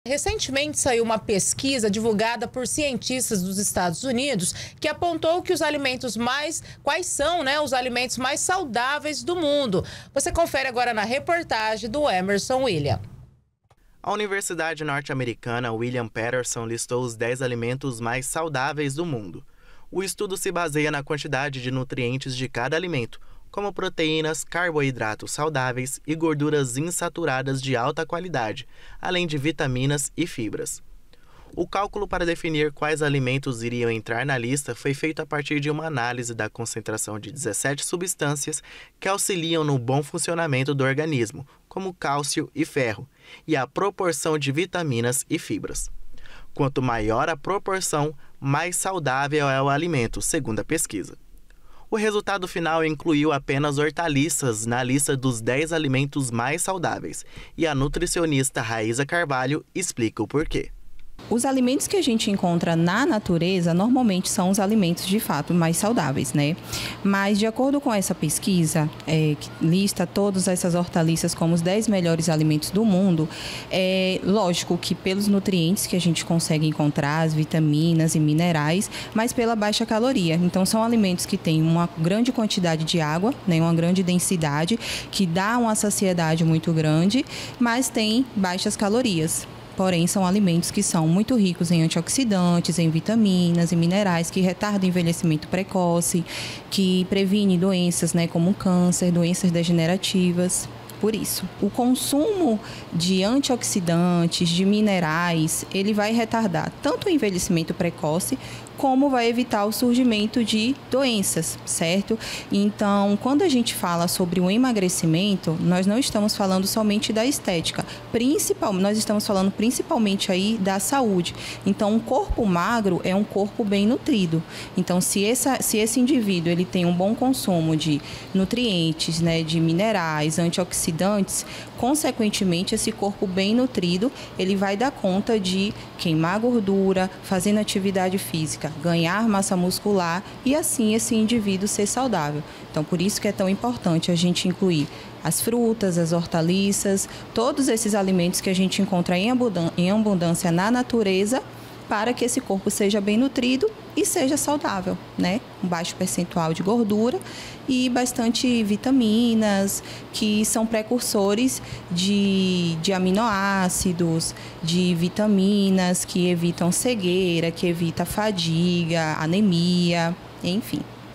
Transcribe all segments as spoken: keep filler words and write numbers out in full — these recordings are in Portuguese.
Recentemente saiu uma pesquisa divulgada por cientistas dos Estados Unidos que apontou que os alimentos mais... Quais são, né, os alimentos mais saudáveis do mundo? Você confere agora na reportagem do Emerson William. A Universidade Norte-Americana William Patterson listou os dez alimentos mais saudáveis do mundo. O estudo se baseia na quantidade de nutrientes de cada alimento, como proteínas, carboidratos saudáveis e gorduras insaturadas de alta qualidade, além de vitaminas e fibras. O cálculo para definir quais alimentos iriam entrar na lista foi feito a partir de uma análise da concentração de dezessete substâncias que auxiliam no bom funcionamento do organismo, como cálcio e ferro, e a proporção de vitaminas e fibras. Quanto maior a proporção, mais saudável é o alimento, segundo a pesquisa. O resultado final incluiu apenas hortaliças na lista dos dez alimentos mais saudáveis, e a nutricionista Raíza Carvalho explica o porquê. Os alimentos que a gente encontra na natureza normalmente são os alimentos de fato mais saudáveis, né? Mas de acordo com essa pesquisa, é, que lista todas essas hortaliças como os dez melhores alimentos do mundo, é lógico que pelos nutrientes que a gente consegue encontrar, as vitaminas e minerais, mas pela baixa caloria. Então são alimentos que têm uma grande quantidade de água, né, uma grande densidade, que dá uma saciedade muito grande, mas tem baixas calorias. Porém, são alimentos que são muito ricos em antioxidantes, em vitaminas e minerais, que retardam o envelhecimento precoce, que previnem doenças, né, como câncer, doenças degenerativas. Por isso, o consumo de antioxidantes, de minerais, ele vai retardar tanto o envelhecimento precoce, como vai evitar o surgimento de doenças, certo? Então, quando a gente fala sobre o emagrecimento, nós não estamos falando somente da estética, principal, nós estamos falando principalmente aí da saúde. Então, um corpo magro é um corpo bem nutrido. Então, se, essa, se esse indivíduo ele tem um bom consumo de nutrientes, né, de minerais, antioxidantes, consequentemente, esse corpo bem nutrido, ele vai dar conta de queimar gordura, fazendo atividade física, ganhar massa muscular e assim esse indivíduo ser saudável. Então, por isso que é tão importante a gente incluir as frutas, as hortaliças, todos esses alimentos que a gente encontra em abundância na natureza, para que esse corpo seja bem nutrido e seja saudável, né? Um baixo percentual de gordura e bastante vitaminas, que são precursores de, de aminoácidos, de vitaminas que evitam cegueira, que evita fadiga, anemia, enfim.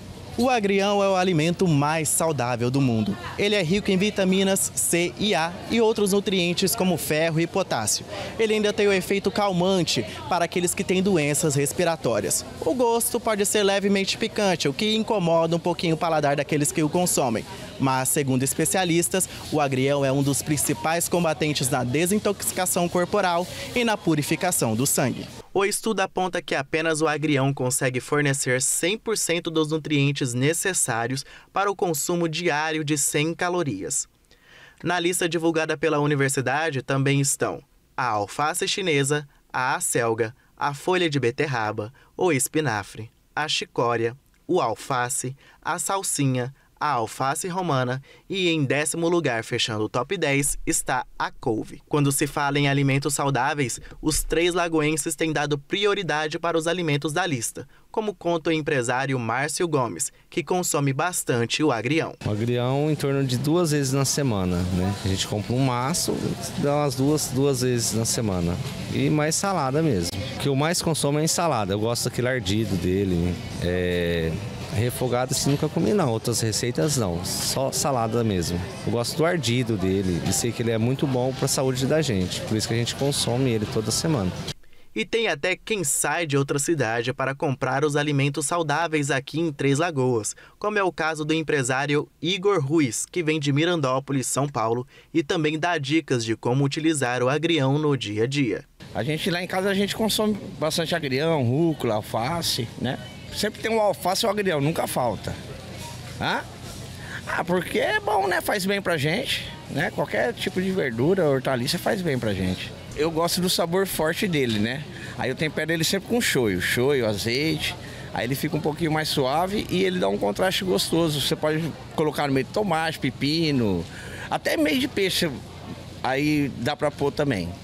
O agrião é o alimento mais saudável do mundo. Ele é rico em vitaminas C e A e outros nutrientes como ferro e potássio. Ele ainda tem o efeito calmante para aqueles que têm doenças respiratórias. O gosto pode ser levemente picante, o que incomoda um pouquinho o paladar daqueles que o consomem. Mas, segundo especialistas, o agrião é um dos principais combatentes na desintoxicação corporal e na purificação do sangue. O estudo aponta que apenas o agrião consegue fornecer cem por cento dos nutrientes necessários para o consumo diário de cem calorias. Na lista divulgada pela universidade também estão a alface chinesa, a acelga, a folha de beterraba, o espinafre, a chicória, o alface, a salsinha, a alface romana e, em décimo lugar, fechando o top dez, está a couve. Quando se fala em alimentos saudáveis, os três lagoenses têm dado prioridade para os alimentos da lista, como conta o empresário Márcio Gomes, que consome bastante o agrião. O agrião em torno de duas vezes na semana, né? A gente compra um maço, dá umas duas, duas vezes na semana. E mais salada mesmo. O que eu mais consumo é ensalada, eu gosto daquele ardido dele, é... refogado assim nunca comi não, outras receitas não, só salada mesmo. Eu gosto do ardido dele e sei que ele é muito bom para a saúde da gente, por isso que a gente consome ele toda semana. E tem até quem sai de outra cidade para comprar os alimentos saudáveis aqui em Três Lagoas, como é o caso do empresário Igor Ruiz, que vem de Mirandópolis, São Paulo, e também dá dicas de como utilizar o agrião no dia a dia. A gente lá em casa a gente consome bastante agrião, rúcula, alface, né? Sempre tem um alface e um agrião, nunca falta. Hã? Ah, porque é bom, né? Faz bem pra gente, né? Qualquer tipo de verdura, hortaliça faz bem pra gente. Eu gosto do sabor forte dele, né? Aí eu tempero ele sempre com shoyu, shoyu, azeite. Aí ele fica um pouquinho mais suave e ele dá um contraste gostoso. Você pode colocar no meio de tomate, pepino, até meio de peixe. Aí dá pra pôr também.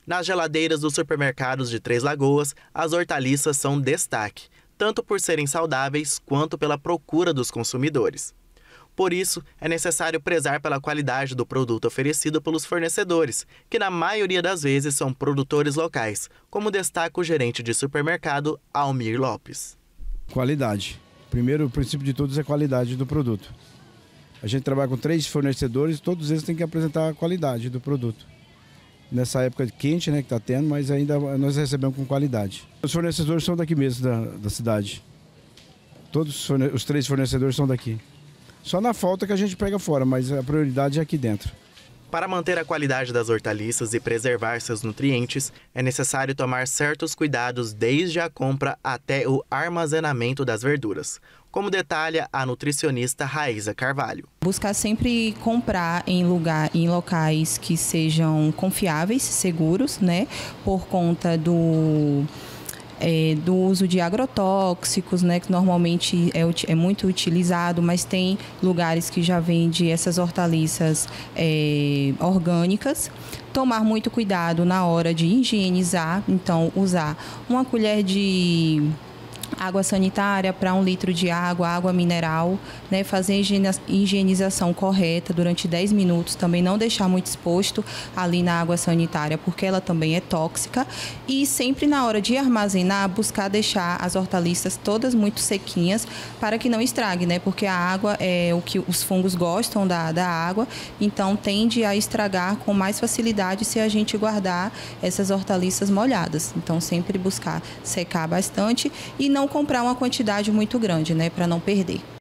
Nas geladeiras dos supermercados de Três Lagoas, as hortaliças são destaque, tanto por serem saudáveis quanto pela procura dos consumidores. Por isso, é necessário prezar pela qualidade do produto oferecido pelos fornecedores, que na maioria das vezes são produtores locais, como destaca o gerente de supermercado, Almir Lopes. Qualidade. Primeiro, o princípio de todos é a qualidade do produto. A gente trabalha com três fornecedores, todos eles têm que apresentar a qualidade do produto. Nessa época quente, né, que está tendo, mas ainda nós recebemos com qualidade. Os fornecedores são daqui mesmo, da, da cidade. Todos os três fornecedores são daqui. Só na falta que a gente pega fora, mas a prioridade é aqui dentro. Para manter a qualidade das hortaliças e preservar seus nutrientes, é necessário tomar certos cuidados desde a compra até o armazenamento das verduras, como detalha a nutricionista Raíza Carvalho. Buscar sempre comprar em, lugar, em locais que sejam confiáveis, seguros, né? Por conta do... É, do uso de agrotóxicos, né, que normalmente é, é muito utilizado, mas tem lugares que já vendem essas hortaliças é, orgânicas. Tomar muito cuidado na hora de higienizar, então usar uma colher de água sanitária para um litro de água, água mineral, né? Fazer a higienização correta durante dez minutos, também não deixar muito exposto ali na água sanitária, porque ela também é tóxica. E sempre na hora de armazenar, buscar deixar as hortaliças todas muito sequinhas para que não estrague, né? Porque a água é o que os fungos gostam da, da água, então tende a estragar com mais facilidade se a gente guardar essas hortaliças molhadas. Então sempre buscar secar bastante e não comprar uma quantidade muito grande, né, para não perder.